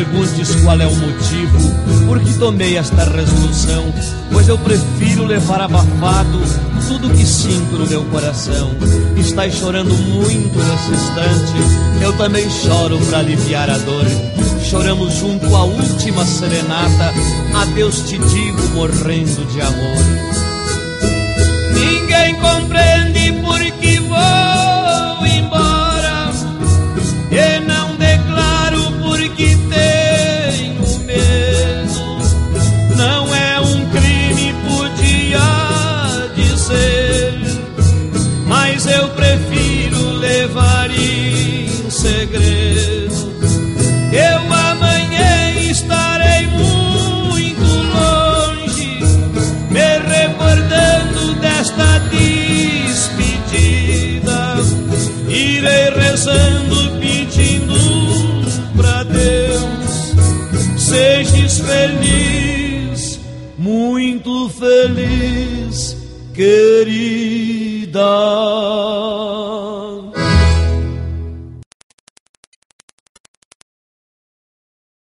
perguntes qual é o motivo por que tomei esta resolução, pois eu prefiro levar abafado tudo que sinto no meu coração. Estás chorando muito nesse instante, eu também choro para aliviar a dor. Choramos junto à última serenata, adeus te digo morrendo de amor. Ninguém compreende por que vou embora, e não declaro porque tenho medo. Não é um crime, podia dizer, mas eu prefiro levar em segredo. Eu amanhã estarei muito longe, me recordando desta despedida. Irei rezando, pedindo pra Deus, sejas feliz, muito feliz, querida.